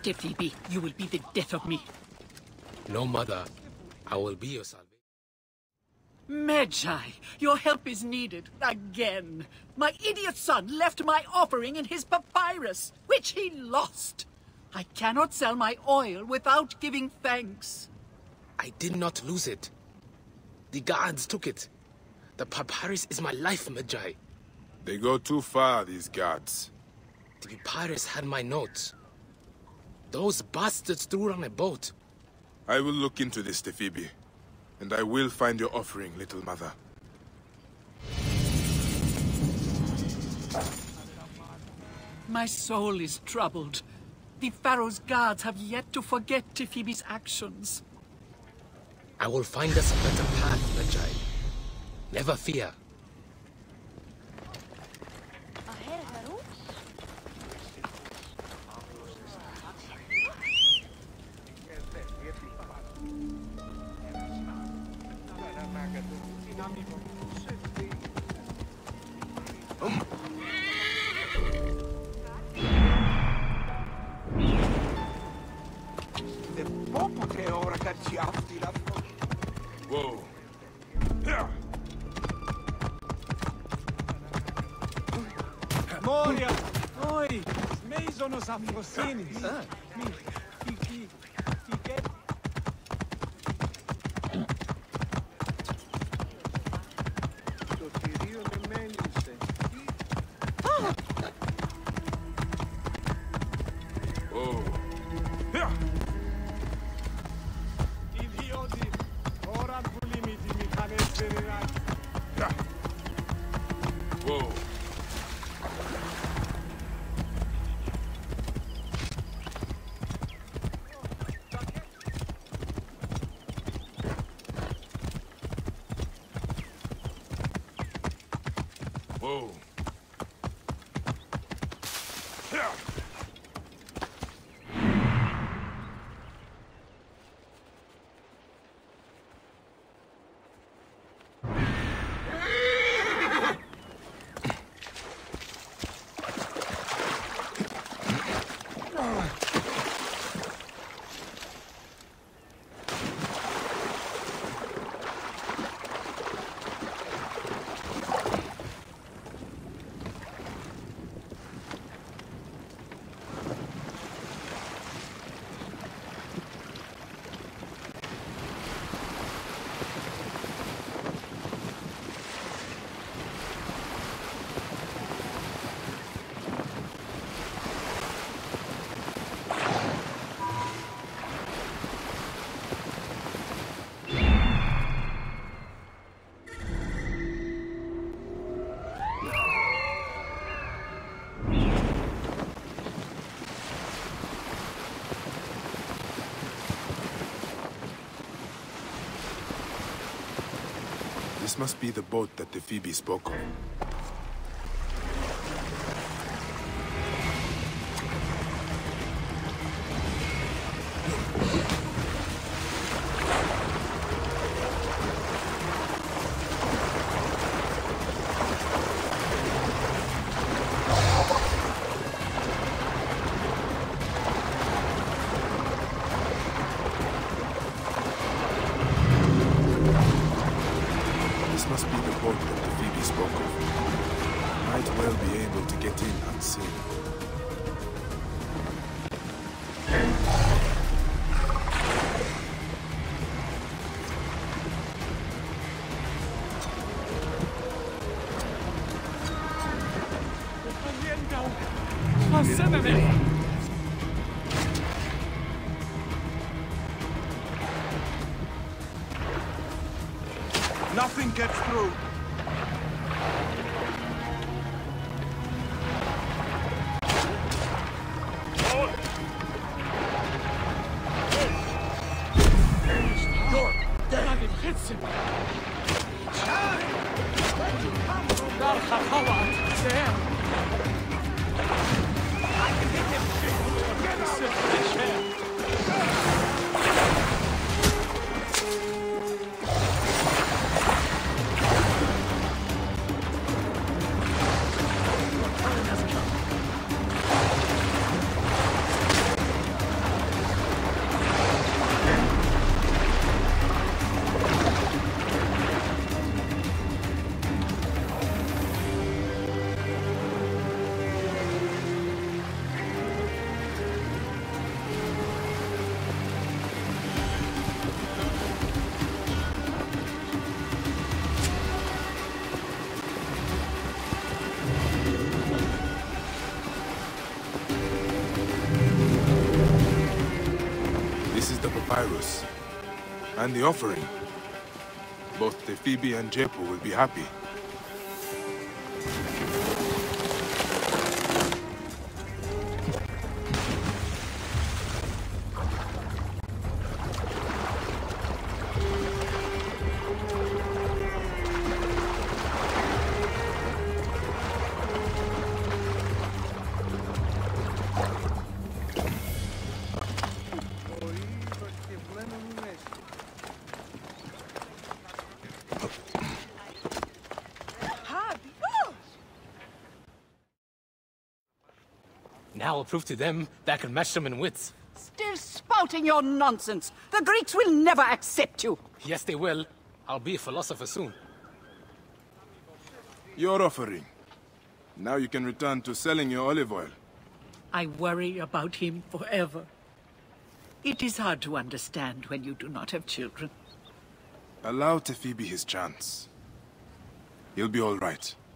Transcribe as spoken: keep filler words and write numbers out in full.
Tefibi, you will be the death of me. No, Mother. I will be your salvation. Medjay, your help is needed again. My idiot son left my offering in his papyrus, which he lost. I cannot sell my oil without giving thanks. I did not lose it. The guards took it. The papyrus is my life, Medjay. They go too far, these guards. The papyrus had my notes. Those bastards threw it on a boat. I will look into this, Tefibi. And I will find your offering, little mother. My soul is troubled. The Pharaoh's guards have yet to forget Tefibi's actions. I will find us a better path, Medjay. Never fear. Whoa. Moria! Oi! Meisonos afrosinis! Mi, ki, ki, ki, get... Whoa. Whoa. Whoa. This must be the boat that Tefibi spoke of. This must be the boat that Tefibi spoke of. Might well be able to get in unseen. Nothing gets through. papyrus and the offering. Both Tefibi and Jepo will be happy. Now I'll prove to them that I can match them in wits. Still spouting your nonsense. The Greeks will never accept you. Yes, they will. I'll be a philosopher soon. Your offering. Now you can return to selling your olive oil. I worry about him forever. It is hard to understand when you do not have children. Allow Tefibi his chance. He'll be all right.